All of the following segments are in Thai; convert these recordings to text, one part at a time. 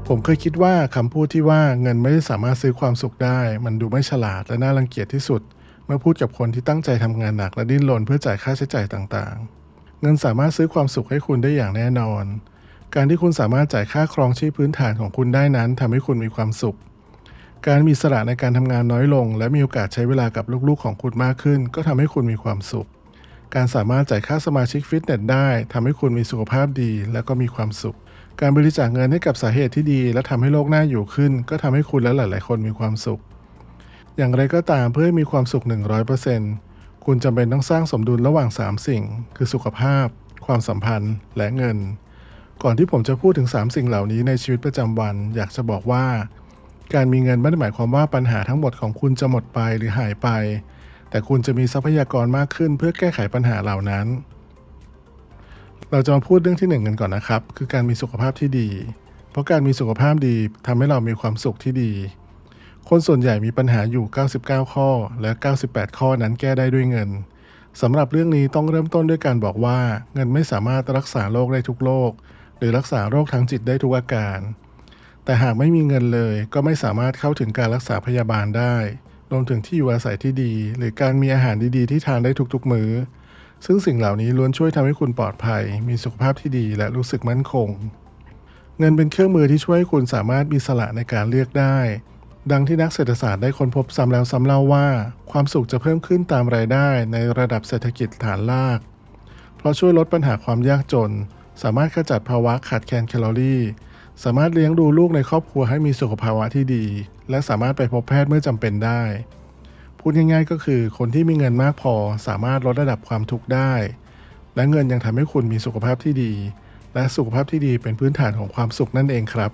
ผมเคยคิดว่าคำพูดที่ว่าเงินไม่ได้สามารถซื้อความสุขได้มันดูไม่ฉลาดและน่ารังเกียจที่สุดเมื่อพูดกับคนที่ตั้งใจทำงานหนักและดิ้นรนเพื่อจ่ายค่าใช้จ่ายต่างๆเงินสามารถซื้อความสุขให้คุณได้อย่างแน่นอนการที่คุณสามารถจ่ายค่าครองชีพพื้นฐานของคุณได้นั้นทำให้คุณมีความสุขการมีอิสระในการทำงานน้อยลงและมีโอกาสใช้เวลากับลูกๆของคุณมากขึ้นก็ทำให้คุณมีความสุขการสามารถจ่ายค่าสมาชิกฟิตเนสได้ทำให้คุณมีสุขภาพดีและก็มีความสุข การบริจาคเงินให้กับสาเหตุที่ดีและทำให้โลกน่าอยู่ขึ้นก็ทำให้คุณและหลายๆคนมีความสุขอย่างไรก็ตามเพื่อให้มีความสุข 100% คุณจำเป็นต้องสร้างสมดุลระหว่าง3สิ่งคือสุขภาพความสัมพันธ์และเงินก่อนที่ผมจะพูดถึง3สิ่งเหล่านี้ในชีวิตประจำวันอยากจะบอกว่าการมีเงินไม่ได้หมายความว่าปัญหาทั้งหมดของคุณจะหมดไปหรือหายไปแต่คุณจะมีทรัพยากรมากขึ้นเพื่อแก้ไขปัญหาเหล่านั้น เราจะมาพูดเรื่องที่1กันก่อนนะครับคือการมีสุขภาพที่ดีเพราะการมีสุขภาพดีทำให้เรามีความสุขที่ดีคนส่วนใหญ่มีปัญหาอยู่99ข้อและ98ข้อนั้นแก้ได้ด้วยเงินสำหรับเรื่องนี้ต้องเริ่มต้นด้วยการบอกว่าเงินไม่สามารถรักษาโรคได้ทุกโรคหรือรักษาโรคทางจิตได้ทุกอาการแต่หากไม่มีเงินเลยก็ไม่สามารถเข้าถึงการรักษาพยาบาลได้รวมถึงที่อยู่อาศัยที่ดีหรือการมีอาหารดีๆที่ทานได้ทุกๆมื้อ ซึ่งสิ่งเหล่านี้ล้วนช่วยทำให้คุณปลอดภัย มีสุขภาพที่ดีและรู้สึกมั่นคง เงินเป็นเครื่องมือที่ช่วยให้คุณสามารถมีอิสระในการเลือกได้ ดังที่นักเศรษฐศาสตร์ได้ค้นพบซ้ำแล้วซ้ำเล่าว่าความสุขจะเพิ่มขึ้นตามรายได้ในระดับเศรษฐกิจฐานรากเพราะช่วยลดปัญหาความยากจน สามารถขจัดภาวะขาดแคลนแคลอรี่ สามารถเลี้ยงดูลูกในครอบครัวให้มีสุขภาวะที่ดี และสามารถไปพบแพทย์เมื่อจำเป็นได้ พูดง่ายๆก็คือคนที่มีเงินมากพอสามารถลดระดับความทุกข์ได้และเงินยังทำให้คุณมีสุขภาพที่ดีและสุขภาพที่ดีเป็นพื้นฐานของความสุขนั่นเองครับ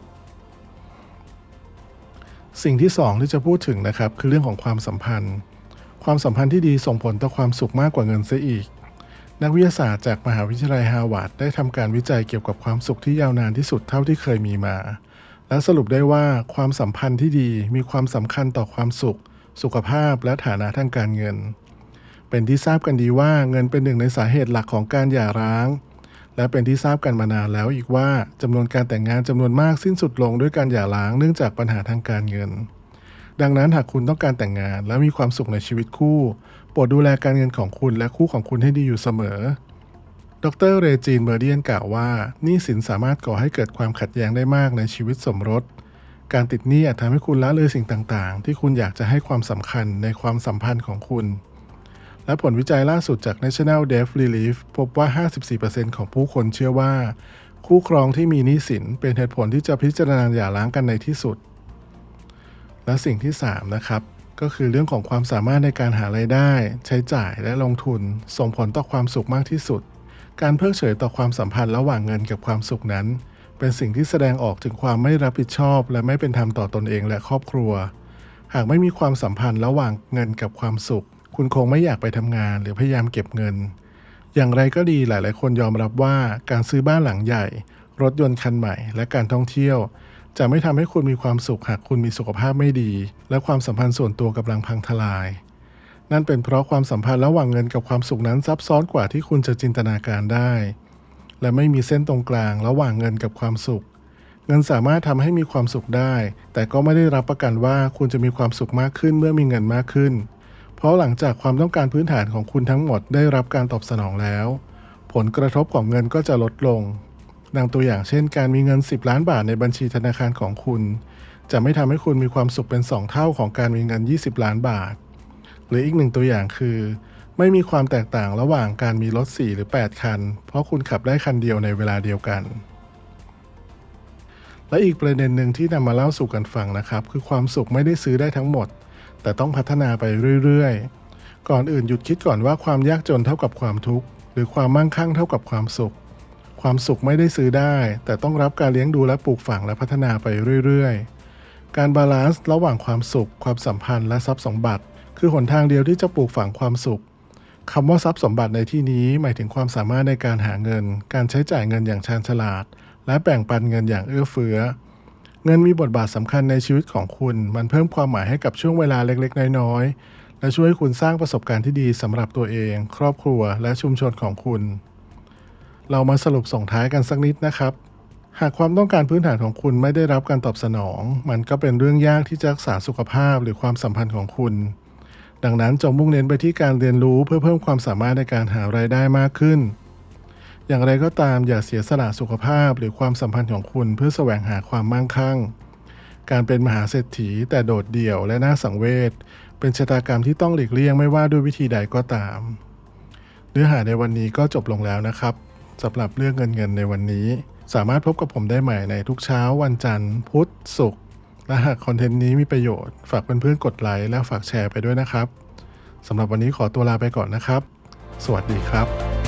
สิ่งที่2ที่จะพูดถึงนะครับคือเรื่องของความสัมพันธ์ความสัมพันธ์ที่ดีส่งผลต่อความสุขมากกว่าเงินเสียอีกนักวิทยาศาสตร์จากมหาวิทยาลัยฮาร์วาร์ดได้ทำการวิจัยเกี่ยวกับความสุขที่ยาวนานที่สุดเท่าที่เคยมีมาและสรุปได้ว่าความสัมพันธ์ที่ดีมีความสำคัญต่อความสุขสุขภาพและฐานะทางการเงินเป็นที่ทราบกันดีว่าเงินเป็นหนึ่งในสาเหตุหลักของการหย่าร้างและเป็นที่ทราบกันมานานแล้วอีกว่าจำนวนการแต่งงานจำนวนมากสิ้นสุดลงด้วยการหย่าร้างเนื่องจากปัญหาทางการเงินดังนั้นหากคุณต้องการแต่งงานและมีความสุขในชีวิตคู่โปรดดูแลการเงินของคุณและคู่ของคุณให้ดีอยู่เสมอดรเรจีนเมอร์เดียนกล่าวว่าหนี้สินสามารถก่อให้เกิดความขัดแย้งได้มากในชีวิตสมรสการติดหนี้อาจทำให้คุณละเลยสิ่งต่างๆที่คุณอยากจะให้ความสำคัญในความสัมพันธ์ของคุณและผลวิจัยล่าสุดจาก National Debt Relief พบว่า 54% ของผู้คนเชื่อว่าคู่ครองที่มีหนี้สินเป็นเหตุผลที่จะพิจารณาหย่าร้างกันในที่สุดและสิ่งที่3นะครับก็คือเรื่องของความสามารถในการหารายได้ใช้จ่ายและลงทุนส่งผลต่อความสุขมากที่สุดการเพิกเฉยต่อความสัมพันธ์ระหว่างเงินกับความสุขนั้นเป็นสิ่งที่แสดงออกถึงความไม่รับผิดชอบและไม่เป็นธรรมต่อตนเองและครอบครัวหากไม่มีความสัมพันธ์ระหว่างเงินกับความสุขคุณคงไม่อยากไปทำงานหรือพยายามเก็บเงินอย่างไรก็ดีหลายๆคนยอมรับว่าการซื้อบ้านหลังใหญ่รถยนต์คันใหม่และการท่องเที่ยวจะไม่ทำให้คุณมีความสุขหากคุณมีสุขภาพไม่ดีและความสัมพันธ์ส่วนตัวกำลังพังทลายนั่นเป็นเพราะความสัมพันธ์ระหว่างเงินกับความสุขนั้นซับซ้อนกว่าที่คุณจะจินตนาการได้และไม่มีเส้นตรงกลางระหว่างเงินกับความสุขเงินสามารถทำให้มีความสุขได้แต่ก็ไม่ได้รับประกันว่าคุณจะมีความสุขมากขึ้นเมื่อมีเงินมากขึ้นเพราะหลังจากความต้องการพื้นฐานของคุณทั้งหมดได้รับการตอบสนองแล้วผลกระทบของเงินก็จะลดลงดังตัวอย่างเช่นการมีเงิน10 ล้านบาทในบัญชีธนาคารของคุณจะไม่ทำให้คุณมีความสุขเป็น2 เท่าของการมีเงิน20 ล้านบาทหรืออีกหนึ่งตัวอย่างคือไม่มีความแตกต่างระหว่างการมีรถ4 หรือ 8 คันเพราะคุณขับได้คันเดียวในเวลาเดียวกันและอีกประเด็นหนึ่งที่นำมาเล่าสู่กันฟังนะครับคือความสุขไม่ได้ซื้อได้ทั้งหมดแต่ต้องพัฒนาไปเรื่อยๆก่อนอื่นหยุดคิดก่อนว่าความยากจนเท่ากับความทุกข์หรือความมั่งคั่งเท่ากับความสุขความสุขไม่ได้ซื้อได้แต่ต้องรับการเลี้ยงดูและปลูกฝังและพัฒนาไปเรื่อยๆการบาลานซ์ระหว่างความสุขความสัมพันธ์และทรัพย์สมบัติคือหนทางเดียวที่จะปลูกฝังความสุขคำว่าทรัพย์สมบัติในที่นี้หมายถึงความสามารถในการหาเงินการใช้จ่ายเงินอย่างชาญฉลาดและแบ่งปันเงินอย่างเอื้อเฟื้อเงินมีบทบาทสำคัญในชีวิตของคุณมันเพิ่มความหมายให้กับช่วงเวลาเล็กๆน้อยๆและช่วยให้คุณสร้างประสบการณ์ที่ดีสำหรับตัวเองครอบครัวและชุมชนของคุณเรามาสรุปส่งท้ายกันสักนิดนะครับหากความต้องการพื้นฐานของคุณไม่ได้รับการตอบสนองมันก็เป็นเรื่องยากที่จะรักษาสุขภาพหรือความสัมพันธ์ของคุณดังนั้นจงมุ่งเน้นไปที่การเรียนรู้เพื่อเพิ่มความสามารถในการหารายได้มากขึ้นอย่างไรก็ตามอย่าเสียสละสุขภาพหรือความสัมพันธ์ของคุณเพื่อแสวงหาความมั่งคั่งการเป็นมหาเศรษฐีแต่โดดเดี่ยวและน่าสังเวชเป็นชะตากรรมที่ต้องหลีกเลี่ยงไม่ว่าด้วยวิธีใดก็ตามเนื้อหาในวันนี้ก็จบลงแล้วนะครับสำหรับเรื่องเงินในวันนี้สามารถพบกับผมได้ใหม่ในทุกเช้าวันจันทร์พุธศุกร์และหากคอนเทนต์นี้มีประโยชน์ฝากเพื่อนๆกดไลค์และฝากแชร์ไปด้วยนะครับสำหรับวันนี้ขอตัวลาไปก่อนนะครับสวัสดีครับ